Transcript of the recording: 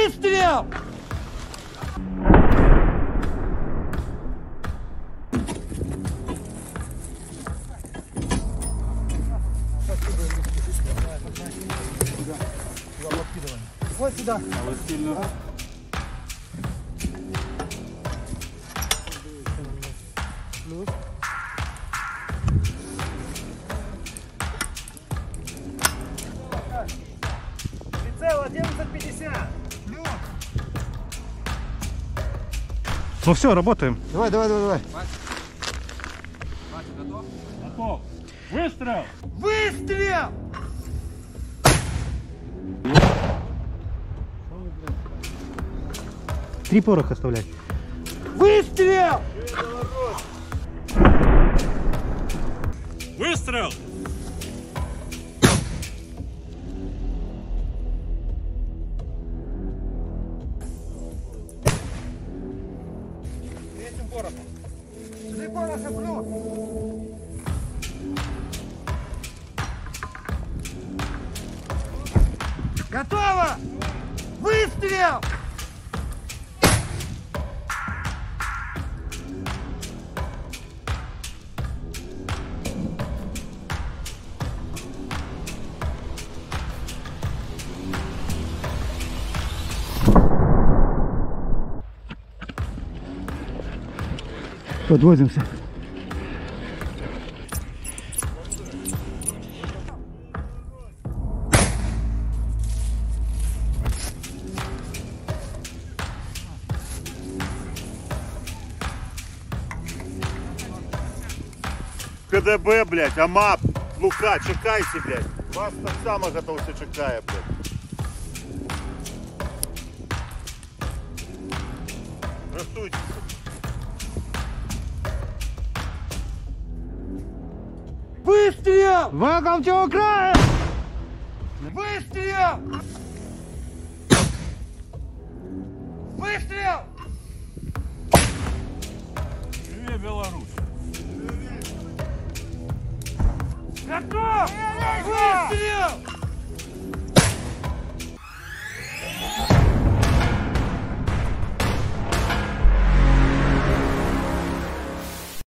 Выстрел! Вот сюда. А вы сильно. Плюс. Прицел 1150. Плюс. Ну все, работаем. Давай. Вася, готов? Готов. Выстрел! Выстрел! Три пороха оставлять. Выстрел! Выстрел! Третьим порохом. Три пороха плюс. Готово! Выстрел! Подвозимся. КДБ, блядь, АМАП, Лука, чекайте, блядь. Вас так само готовся чекає, блядь. Растуйтесь. Выстрел! Ваговчего края! Выстрел! Выстрел! Живе Беларусь! Готов! Выстрел!